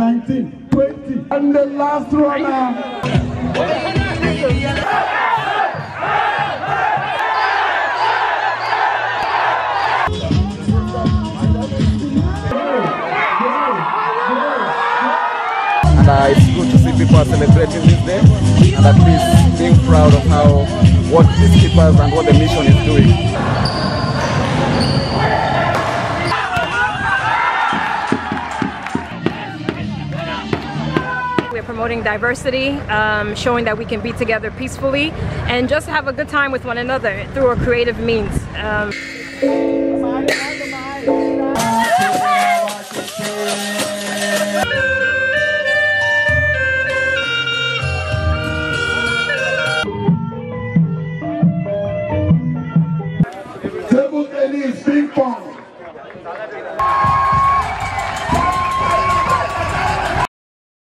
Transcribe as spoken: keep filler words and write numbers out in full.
nineteen, twenty, and the last runner. And uh, it's good to see people are celebrating this day and at least being proud of how what peacekeepers and what the mission is doing. We're promoting diversity, um, showing that we can be together peacefully and just have a good time with one another through a creative means. Um, Table tennis, ping pong.